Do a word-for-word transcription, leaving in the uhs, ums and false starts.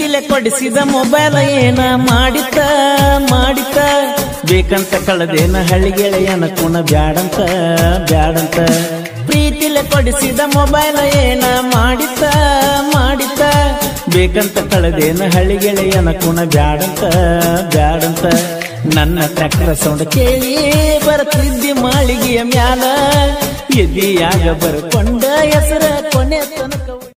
ಪ್ರೀತಿಲೆ ಕೊಡಿಸಿದ mobile ಏನ ಮಾಡಿತ ಮಾಡಿತ ಬೇಕಂತ ಕಳದೇನ ಹಳ್ಳಿಗೆಳೆಯನ ಕುಣ ಬ್ಯಾಡಂತ ಬ್ಯಾಡಂತ ಪ್ರೀತಿಲೆ ಕೊಡಿಸಿದ mobile ಏನ ಮಾಡಿತ ಮಾಡಿತ ಬೇಕಂತ ಕಳದೇನ ಹಳ್ಳಿಗೆಳೆಯನ ಕುಣ ಬ್ಯಾಡಂತ ಬ್ಯಾಡಂತ ನನ್ನ ಟ್ರ್ಯಾಕ್ಟರ್ ಸೌಂಡ್ ಕೇಳಿ ಬರ್ತಿದ್ದಿ ಮಾಳಿಗೆಯ ಮ್ಯಾಲ ಎದಿಯಾಗ ಬರ್ಕೊಂಡ ಹೆಸರ ಕೊನೆ ತನಕ